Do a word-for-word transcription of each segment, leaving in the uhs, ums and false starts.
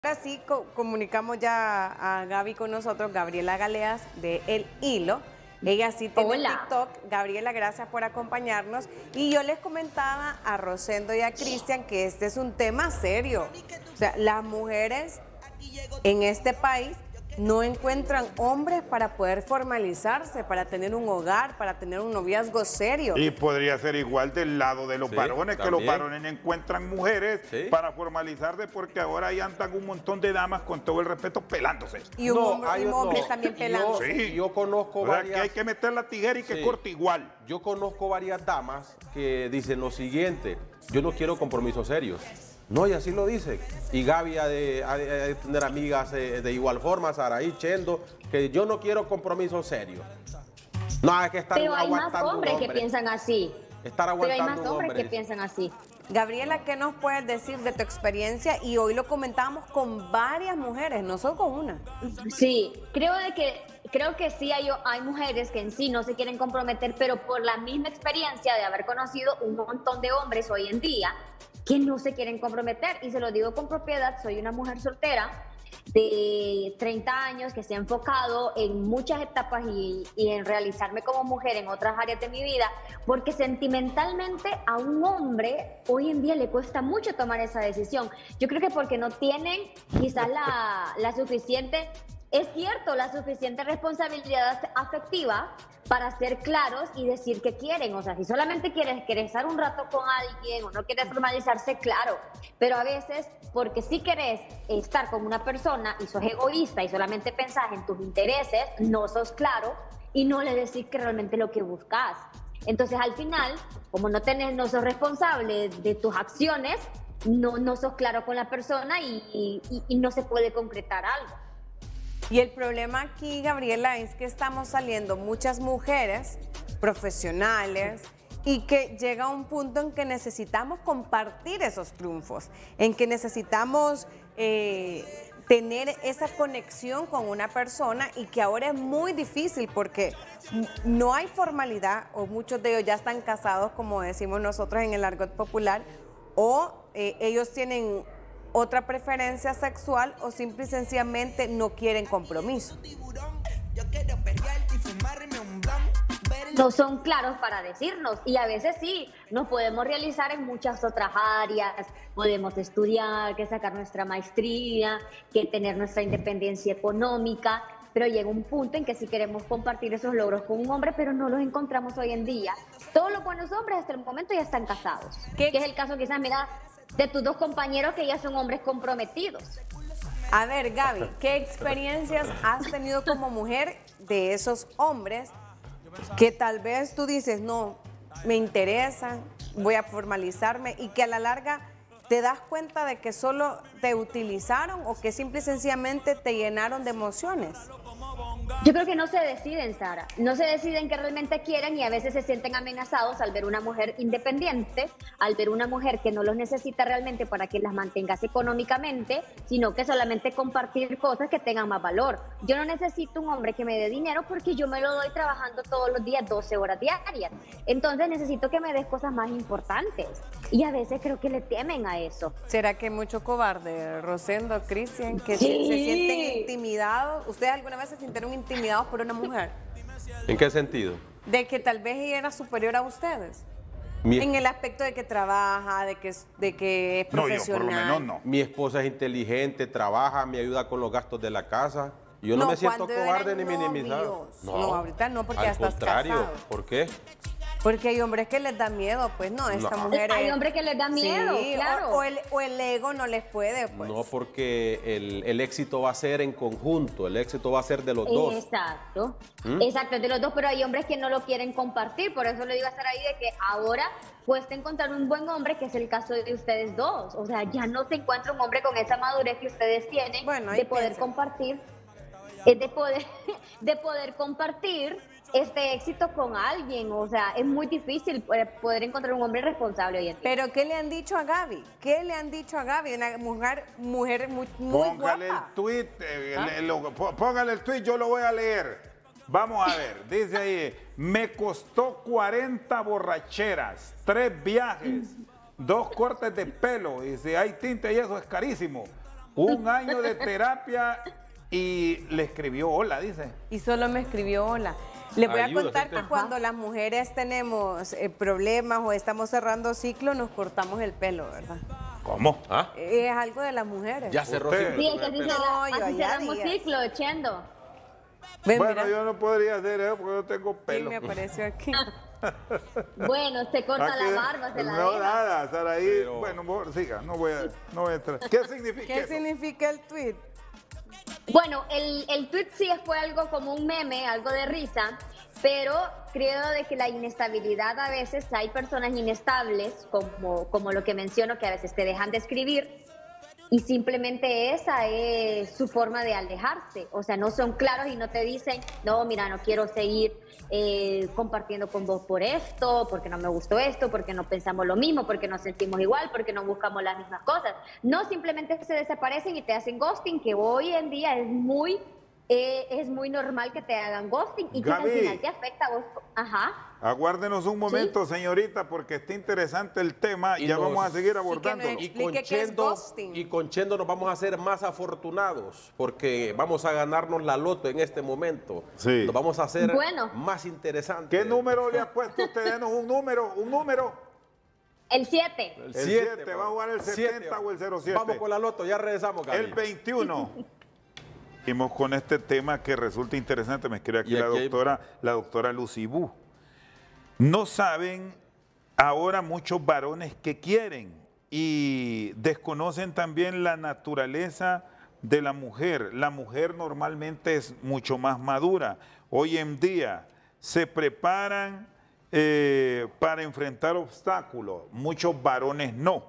Ahora sí co comunicamos ya a Gaby con nosotros, Gabriela Galeas de El Hilo. Ella sí tiene Hola. TikTok. Gabriela, gracias por acompañarnos. Y yo les comentaba a Rosendo y a Cristian que este es un tema serio. O sea, las mujeres en este país no encuentran hombres para poder formalizarse, para tener un hogar, para tener un noviazgo serio. Y podría ser igual del lado de los Sí, varones, que los también. varones encuentran mujeres Sí. para formalizarse, porque ahora ahí andan un montón de damas, con todo el respeto, pelándose. Y un No, hombre, hay y no. hombres también pelando. Yo, Sí. yo conozco O sea, varias... que hay que meter la tijera y que Sí. corte igual. Yo conozco varias damas que dicen lo siguiente: yo no quiero compromisos serios. No, y así lo dicen. Y Gaby ha de, ha de- ha de tener amigas eh, de igual forma, Saraí, Chendo, que yo no quiero compromisos serios. No, hay que estar Pero hay más aguantando un hombres que hombre. piensan así. Estar Pero hay aguantando más un hombres hombre. que piensan así. Gabriela, ¿qué nos puedes decir de tu experiencia? Y hoy lo comentamos con varias mujeres, no solo con una. Sí, creo de que creo que sí hay, hay mujeres que en sí no se quieren comprometer, pero por la misma experiencia de haber conocido un montón de hombres hoy en día que no se quieren comprometer. Y se lo digo con propiedad, soy una mujer soltera de treinta años que se ha enfocado en muchas etapas y, y en realizarme como mujer en otras áreas de mi vida, porque sentimentalmente a un hombre hoy en día le cuesta mucho tomar esa decisión. Yo creo que porque no tienen quizás la, la suficiente, es cierto, la suficiente responsabilidad afectiva para ser claros y decir que quieren. O sea, si solamente quieres, quieres estar un rato con alguien o no quieres formalizarse, claro. Pero a veces, porque si quieres estar con una persona y sos egoísta y solamente pensás en tus intereses, no sos claro y no le decís que realmente lo que buscas. Entonces, al final, como no tenés, no sos responsable de tus acciones, no, no sos claro con la persona y, y, y no se puede concretar algo. Y el problema aquí, Gabriela, es que estamos saliendo muchas mujeres profesionales y que llega un punto en que necesitamos compartir esos triunfos, en que necesitamos eh, tener esa conexión con una persona, y que ahora es muy difícil porque no hay formalidad, o muchos de ellos ya están casados, como decimos nosotros en el argot popular, o eh, ellos tienen otra preferencia sexual, o simple y sencillamente no quieren compromiso. No son claros para decirnos, y a veces sí, nos podemos realizar en muchas otras áreas, podemos estudiar, que sacar nuestra maestría, que tener nuestra independencia económica, pero llega un punto en que sí queremos compartir esos logros con un hombre, pero no los encontramos hoy en día. Todos los buenos hombres hasta el momento ya están casados, ¿Qué? que es el caso quizás, mira, de tus dos compañeros que ya son hombres comprometidos. A ver, Gaby, ¿qué experiencias has tenido como mujer de esos hombres que tal vez tú dices, no, me interesan, voy a formalizarme, y que a la larga te das cuenta de que solo te utilizaron, o que simple y sencillamente te llenaron de emociones? Yo creo que no se deciden, Sara, no se deciden que realmente quieren, y a veces se sienten amenazados al ver una mujer independiente, al ver una mujer que no los necesita realmente para que las mantengas económicamente, sino que solamente compartir cosas que tengan más valor. Yo no necesito un hombre que me dé dinero porque yo me lo doy trabajando todos los días doce horas diarias. Entonces necesito que me des cosas más importantes, y a veces creo que le temen a eso. ¿Será que hay mucho cobarde, Rosendo, Cristian, que Sí. se, se sienten intimidados? ¿Ustedes alguna vez se sintieron intimidados por una mujer? ¿En qué sentido? De que tal vez ella era superior a ustedes. Mi, En el aspecto de que trabaja, de que, es- de que es No, yo profesional. por lo menos no. mi esposa es inteligente, trabaja, me ayuda con los gastos de la casa. Yo no, me siento cuando cobarde eran ni minimizado. novios. No, ahorita no, porque al ya estás contrario. casado. ¿Por qué? Porque hay hombres que les da miedo, pues no, esta No. mujer Hay es- hombres que les da miedo, Sí, claro. O, o el, o el ego no les puede, pues. No, porque el, el éxito va a ser en conjunto, el éxito va a ser de los dos. Exacto, ¿Mm? exacto, de los dos, pero hay hombres que no lo quieren compartir, por eso le digo a Saraí de que ahora cuesta encontrar un buen hombre, que es el caso de ustedes dos. O sea, ya no se encuentra un hombre con esa madurez que ustedes tienen, Bueno, ahí de poder piensen. compartir, eh, de poder, de poder compartir este éxito con alguien. O sea, es muy difícil poder poder encontrar un hombre responsable hoy en día. Pero ¿qué le han dicho a Gaby? ¿Qué le han dicho a Gaby? Una mujer, mujer muy, muy Póngale guapa. el tweet, eh, ¿Ah? le- lo- pó- póngale el tweet, yo lo voy a leer. Vamos a ver, dice ahí, me costó cuarenta borracheras, tres viajes, dos cortes de pelo, y si hay tinte y eso es carísimo. un año de terapia y le escribió hola, dice. Y solo me escribió hola. Les voy Ayuda, a contar gente. que cuando las mujeres tenemos eh, problemas o estamos cerrando ciclo, nos cortamos el pelo, ¿verdad? ¿Cómo? ¿Ah? Es algo de las mujeres. Ya cerró Usted. Sí, ciclo es que con el así, pelo. No, cerra- yo así ya cerramos días. ciclo, Chendo. Ven, Bueno, mira, yo no podría hacer eso porque yo tengo sí, pelo. me apareció aquí. Bueno, se corta Aquí- la barba, se la no, deja. nada, Saraí. Pero- Bueno, vos, siga, no voy a, no voy a entrar. ¿Qué significa ¿Qué eso? significa el tweet? Bueno, el, el tweet sí fue algo como un meme, algo de risa, pero creo de que la inestabilidad a veces, hay personas inestables, como, como lo que menciono, que a veces te dejan de escribir, y simplemente esa es su forma de alejarse. O sea, no son claros y no te dicen, no, mira, no quiero seguir eh, compartiendo con vos por esto, porque no me gustó esto, porque no pensamos lo mismo, porque no sentimos igual, porque no buscamos las mismas cosas. No, simplemente se desaparecen y te hacen ghosting, que hoy en día es muy, eh, es muy normal que te hagan ghosting y que Gaby. al final te afecta a vos. Ajá. Aguárdenos un momento, señorita, porque está interesante el tema y Y ya nos- vamos a seguir nos abordándolo. Y Explique con, qué es Chendo, ghosting. y con Chendo nos vamos a hacer más afortunados porque vamos a ganarnos la loto en este momento. Sí. Nos vamos a hacer Bueno. más interesantes. ¿Qué número le ha puesto usted? Denos un número, un número. El siete. El El siete, siete, ¿va a jugar el Siete. setenta o el cero siete? Vamos con la loto, ya regresamos, Gaby. El veintiuno. Seguimos con este tema que resulta interesante. Me escribe aquí Y la aquí hay- doctora, la doctora Lucibú. No saben ahora muchos varones que quieren y desconocen también la naturaleza de la mujer. La mujer normalmente es mucho más madura. Hoy en día se preparan eh, para enfrentar obstáculos. Muchos varones no.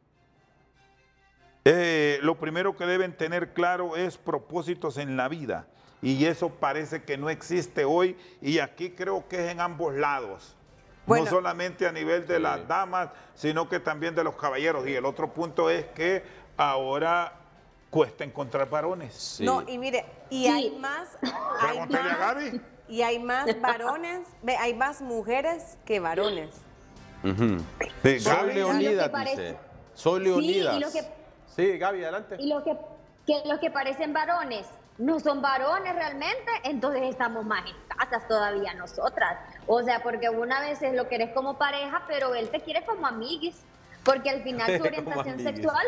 Eh, lo primero que deben tener claro es propósitos en la vida y eso parece que no existe hoy y aquí creo que es en ambos lados. Bueno. No solamente a nivel de Sí. las damas, sino que también de los caballeros. Y el otro punto es que ahora cuesta encontrar varones. Sí. No, y mire, y Sí. hay más, hay Pregúntele a más, Gaby. y hay más varones, ve, hay más mujeres que varones. Ujú. Sí, Soy Gaby. Leonidas, Lo que parece- dice. Soy Leonidas. y lo que- Sí, Gaby, adelante. Y los que, que los que parecen varones no son varones realmente, entonces estamos más escasas todavía nosotras. O sea, porque una vez es lo querés como pareja, pero él te quiere como amiguis, porque al final tu Como orientación amiguis. sexual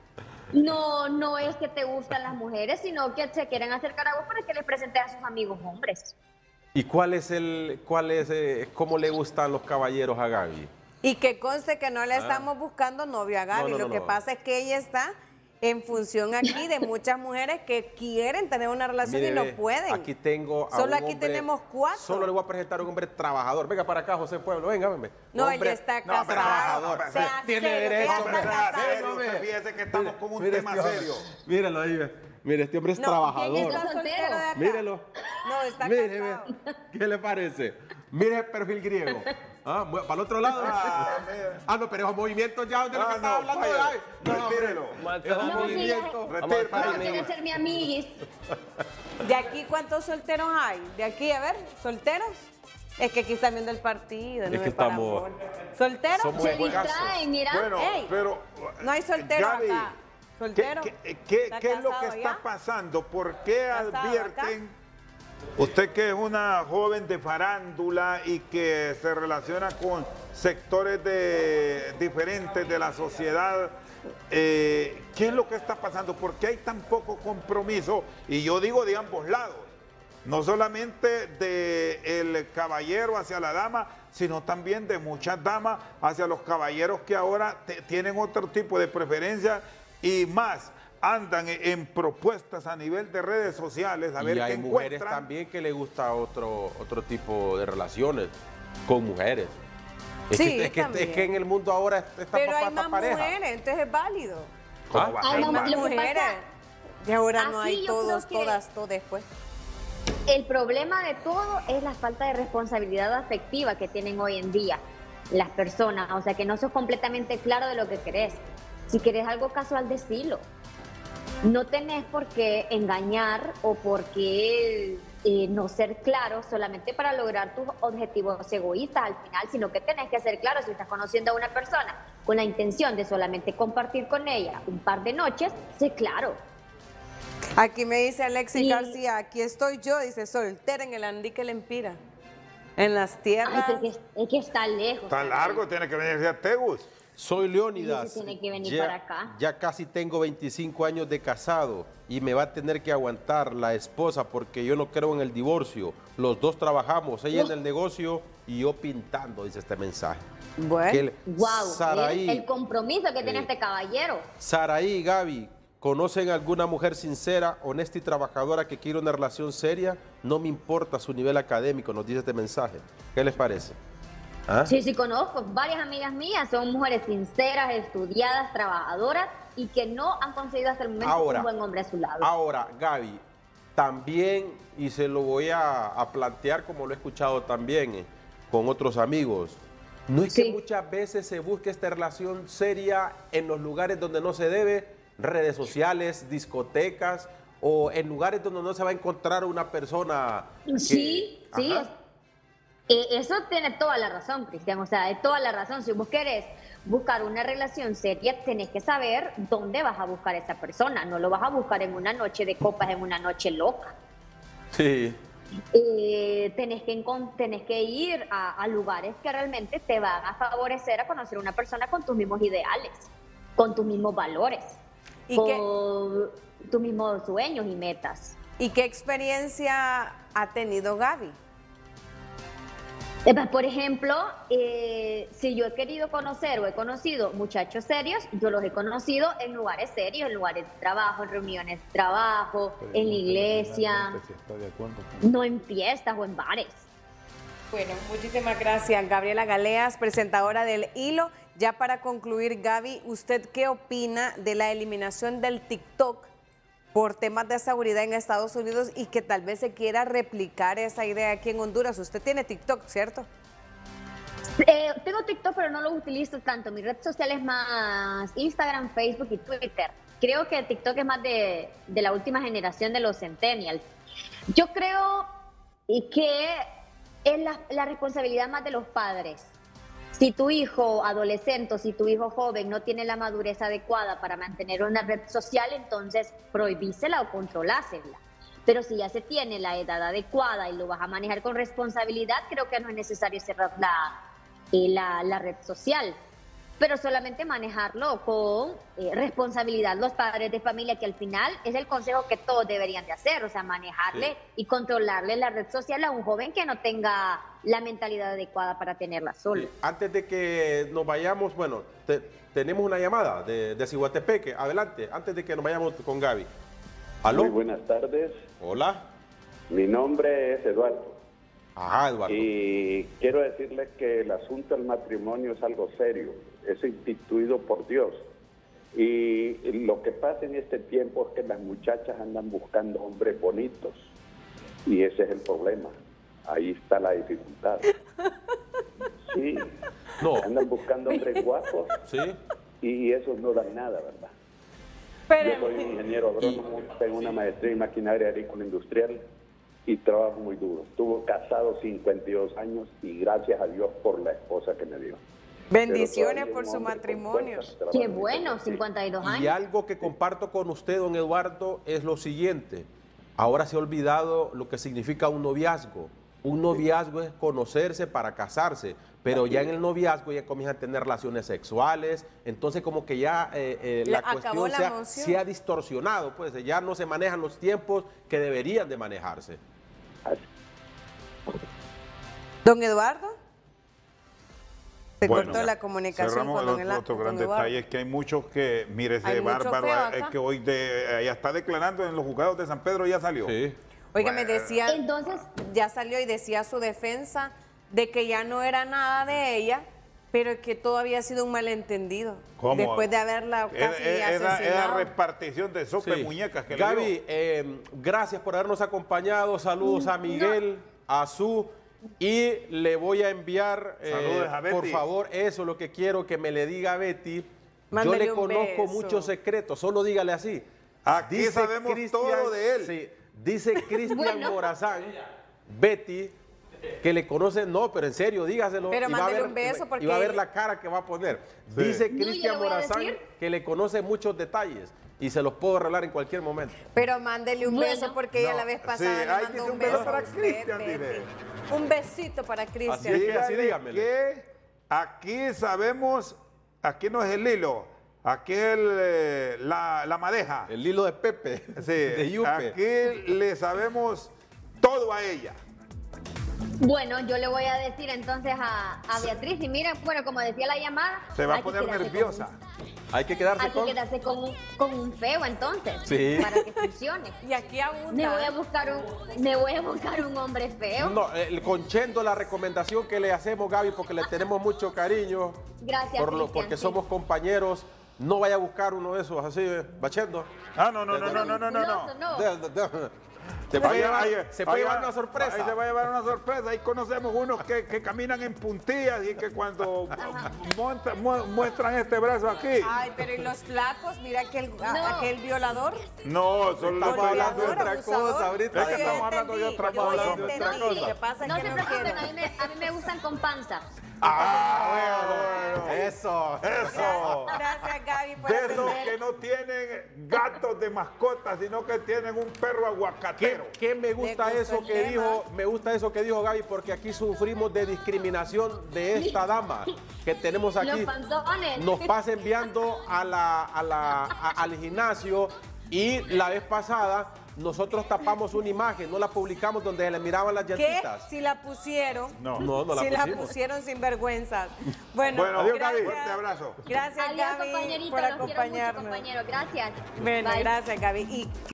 no, no es que te gustan las mujeres, sino que se quieren acercar a vos para que les presentes a sus amigos hombres. ¿Y cuál es el, cuál es, eh, cómo le gustan los caballeros a Gaby? Y que conste que no le estamos buscando novio a Gaby. No, no, Lo no, que no. pasa es que ella está en función aquí de muchas mujeres que quieren tener una relación Mire, y no ve, pueden. Aquí tengo a Solo un aquí hombre- tenemos cuatro. Solo le voy a presentar a un hombre trabajador. Venga para acá, José Pueblo, venga, venga. No, él Hombre ya está no, casado. trabajador. Sea Tiene serio, derecho, ya hombre, está sea casado. serio. Usted fíjese que estamos con un Mire tema este hombre. serio. Míralo ahí, ve. Mire, este hombre es No, trabajador. ¿quién está Está soltero soltero. de acá? Mírelo. No, está Mire, casado. ve. ¿Qué le parece? Mire el perfil griego. Ah, mu- para el otro lado. Ah, mira. Ah, no, pero esos movimientos ya de lo Ah, que estaba no, hablando. vaya. Ay, no, hombre. Retírelo. Esos No, movimientos. sí, Retírelo. No, quieren ser mi amiguis. ¿De aquí cuántos solteros hay? ¿De aquí, a ver, solteros? Es que aquí están viendo el partido. no Es me que paran estamos- bola. ¿Solteros? somos Se juegazos. distraen, mira. Bueno, Ey, pero... no hay soltero Gaby, acá. ¿Soltero? ¿Qué, qué- qué- ¿Está qué es lo que casado está ya? pasando? ¿Por qué ¿Casado advierten? Usted que es una joven de farándula y que se relaciona con sectores de, diferentes de la sociedad, eh, ¿qué es lo que está pasando? ¿Por qué hay tan poco compromiso? Y yo digo de ambos lados, no solamente del caballero hacia la dama, sino también de muchas damas hacia los caballeros que ahora te- tienen otro tipo de preferencia y más andan en, en propuestas a nivel de redes sociales a ver Y qué hay mujeres encuentran. también que les gusta otro, otro tipo de relaciones con mujeres. Es, Sí, que, es, que, también. es que en el mundo ahora está Pero pa- hay pa- más pareja. mujeres, entonces es válido. ¿Cómo ¿Ah? va a Hay ser más Más válido? Lo que mujeres. pasa- Y ahora no Aquí hay yo todos, creo que- todas, todas después. El problema de todo es la falta de responsabilidad afectiva que tienen hoy en día las personas. O sea, que no sos completamente claro de lo que querés. Si querés algo casual, decilo. No tenés por qué engañar o por qué eh, no ser claro solamente para lograr tus objetivos egoístas al final, sino que tenés que ser claro. Si estás conociendo a una persona con la intención de solamente compartir con ella un par de noches, sé claro. Aquí me dice Alexis Y- García, aquí estoy yo, dice, soltera en el Andí que le empira. En las tierras. Ay, es, que, es que está lejos. Está largo, tiene que venir a Tegus. Soy Leónidas. Sí, sí, tiene que venir ya, para acá. ya casi tengo veinticinco años de casado y me va a tener que aguantar la esposa porque yo no creo en el divorcio. Los dos trabajamos, ella en el negocio y yo pintando, dice este mensaje. Bueno. Que el- Wow, Saraí, el compromiso que tiene eh, este caballero. Saraí y Gaby, ¿conocen alguna mujer sincera, honesta y trabajadora que quiere una relación seria? No me importa su nivel académico, nos dice este mensaje. ¿Qué les parece? ¿Ah? Sí, sí, conozco. Varias amigas mías son mujeres sinceras, estudiadas, trabajadoras y que no han conseguido hasta el momento Ahora, un buen hombre a su lado. Ahora, Gaby, también, y se lo voy a, a plantear como lo he escuchado también eh, con otros amigos, no es Sí. que muchas veces se busque esta relación seria en los lugares donde no se debe, redes sociales, discotecas, o en lugares donde no se va a encontrar una persona que- Sí, sí. Ajá. es- eh, eso tiene toda la razón, Cristian. O sea, de toda la razón. Si vos querés buscar una relación seria, tenés que saber dónde vas a buscar a esa persona. No lo vas a buscar en una noche de copas, en una noche loca. Sí. Eh, tenés, que encon- tenés que ir a, a lugares que realmente te van a favorecer a conocer una persona con tus mismos ideales, con tus mismos valores, ¿Y con qué, tus mismos sueños y metas. ¿Y qué experiencia ha tenido Gaby? Eh, pues, Por ejemplo, eh, si yo he querido conocer o he conocido muchachos serios, yo los he conocido en lugares serios, en lugares de trabajo, en reuniones de trabajo, en la iglesia, no en fiestas o en bares. Bueno, muchísimas gracias, Gabriela Galeas, presentadora del Hilo. Ya para concluir, Gaby, ¿usted qué opina de la eliminación del TikTok por temas de seguridad en Estados Unidos y que tal vez se quiera replicar esa idea aquí en Honduras? Usted tiene TikTok, ¿cierto? Eh, tengo TikTok, pero no lo utilizo tanto. Mi red social es más Instagram, Facebook y Twitter. Creo que TikTok es más de, de la última generación de los centennials. Yo creo que es la, la responsabilidad más de los padres. Si tu hijo adolescente o si tu hijo joven no tiene la madurez adecuada para mantener una red social, entonces prohibísela o controlásela. Pero si ya se tiene la edad adecuada y lo vas a manejar con responsabilidad, creo que no es necesario cerrar la, eh, la, la red social, pero solamente manejarlo con eh, responsabilidad los padres de familia, que al final es el consejo que todos deberían de hacer, o sea, manejarle Sí. y controlarle la red social a un joven que no tenga la mentalidad adecuada para tenerla solo. Sí, antes de que nos vayamos, bueno, te- tenemos una llamada de, de Ciguatepeque. Adelante, antes de que nos vayamos con Gaby. ¿Aló? Muy buenas tardes. Hola. Mi nombre es Eduardo Ajá, Eduardo. y quiero decirles que el asunto del matrimonio es algo serio, es instituido por Dios. Y lo que pasa en este tiempo es que las muchachas andan buscando hombres bonitos y ese es el problema. Ahí está la dificultad. Sí, No. andan buscando hombres guapos Sí. y esos no dan nada, ¿verdad? Pero, Yo soy ingeniero agrónomo, tengo una maestría en maquinaria agrícola industrial y trabajo muy duro. Estuve casado cincuenta y dos años y gracias a Dios por la esposa que me dio. bendiciones Pero por todavía su un hombre con matrimonio. fuerza, Qué trabajando bueno, sí. cincuenta y dos Y años. algo que comparto con usted, don Eduardo, es lo siguiente. Ahora se ha olvidado lo que significa un noviazgo. Un noviazgo es conocerse para casarse, pero ya en el noviazgo ya comienzan a tener relaciones sexuales, entonces como que ya eh, eh, Le la acabó cuestión la se ha, emoción. se ha distorsionado, pues ya no se manejan los tiempos que deberían de manejarse. Así. Don Eduardo. Se Bueno, cortó la comunicación cerramos con el don, otro, Ela- otro don gran Eduardo. detalle es que hay muchos que, mire, ese Hay mucho bárbaro feo es acá. que hoy de, ya está declarando en los juzgados de San Pedro, ya salió. Sí. Oiga, me Bueno. decía, Entonces, ya salió y decía su defensa de que ya no era nada de ella, pero que todo había sido un malentendido. ¿Cómo? Después de haberla casi Era, era- era asesinado. repartición de sopa Sí. de muñecas que le Gaby, dio. eh, gracias por habernos acompañado. Saludos a Miguel, a Su. Y le voy a enviar, eh, Saludos a Betty. por favor, eso es lo que quiero que me le diga a Betty. Mándele Yo le un conozco beso. muchos secretos, solo dígale así. Aquí sabemos todo de él. Sí, dice Cristian Bueno. Morazán, Betty, que le conoce, no, pero en serio, dígaselo. Pero y va a mándele ver- un beso Y porque- va a ver la cara que va a poner. Sí. Dice No, yo Cristian le voy a Morazán decir. que le conoce muchos detalles. y se los puedo arreglar en cualquier momento. Pero mándele un Bueno. beso porque ella No, la vez sí, pasada le hay mandó que un un beso beso para a usted, Cristian, Betty. dile. Un besito para Cristian. Así es que así Dígale dígamele. que aquí sabemos, aquí no es el hilo, aquí es el, eh, la, la madeja. El hilo de Pepe, Sí, de Yupe. aquí le sabemos todo a ella. Bueno, yo le voy a decir entonces a, a Beatriz, y miren, bueno, como decía la llamada, Se va a hay que poner quedarse nerviosa. con- Hay que quedarse hay que con... quedarse con un, con un feo entonces, Sí. para que funcione. Y aquí abunda. Me voy a buscar un, me voy a buscar un hombre feo. No, el conchendo la recomendación que le hacemos, Gaby, porque le tenemos mucho cariño. Gracias, por lo, Cristian, porque sí. somos compañeros. No vaya a buscar uno de esos así, eh, bachendo. Ah, no, no, no, no, no, no, no. Musculoso, no. De- de- de- Se puede Ahí- llevar, ahí- se puede ahí llevar va- una sorpresa. Ahí se va a llevar una sorpresa. Ahí conocemos unos que, que caminan en puntillas y que cuando monta- mu- muestran este brazo aquí. Ay, pero ¿y los flacos? Mira aquel, a- No. aquel violador. No, son los Estamos hablando de Violador, otra abusador. cosa ahorita. Es que Yo estamos ya hablando de entendí, otra yo cosa, ya de otra entendí. cosa. Lo que pasa es No que se no preocupen, quiero. a mí, me, a mí me gustan con panza. Ah, bueno, Eso. eso. Gracias, Gaby, por De esos atender. que no tienen gatos de mascota, sino que tienen un perro ¿Qué, aguacatero. qué me gusta Le gustó eso el que tema. dijo? Me gusta eso que dijo Gaby, porque aquí sufrimos de discriminación de esta dama que tenemos aquí. Los panzones. Nos pasa enviando a la, a la- a- al gimnasio, y la vez pasada nosotros tapamos una imagen, no la publicamos donde le miraban las ¿Qué? llantitas. Si la pusieron. No. No, no la si la pusimos. pusieron sin vergüenzas. Bueno, Bueno, adiós, Gaby. gracias. Fuerte abrazo. Gracias, Adiós, Gaby, compañerito, por los quiero mucho, acompañarnos. compañero. Gracias. Bueno, Bye. gracias, Gaby. Y